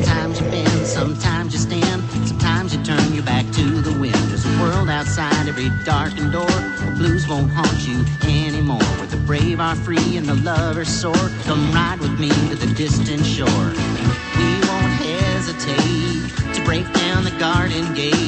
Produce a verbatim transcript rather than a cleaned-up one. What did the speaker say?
Sometimes you bend, sometimes you stand, sometimes you turn your back to the wind. There's a world outside every darkened door where blues won't haunt you anymore, where the brave are free and the lovers soar. Come ride with me to the distant shore. We won't hesitate to break down the garden gate.